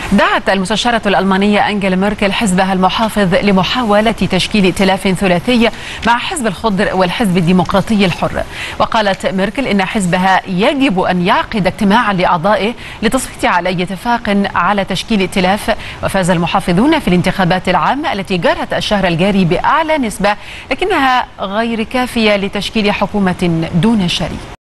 دعت المستشارة الألمانية أنجيلا ميركل حزبها المحافظ لمحاولة تشكيل ائتلاف ثلاثي مع حزب الخضر والحزب الديمقراطي الحر. وقالت ميركل إن حزبها يجب أن يعقد اجتماعا لأعضائه لتصويت على أي اتفاق على تشكيل ائتلاف. وفاز المحافظون في الانتخابات العامة التي جرت الشهر الجاري بأعلى نسبة، لكنها غير كافية لتشكيل حكومة دون شريك.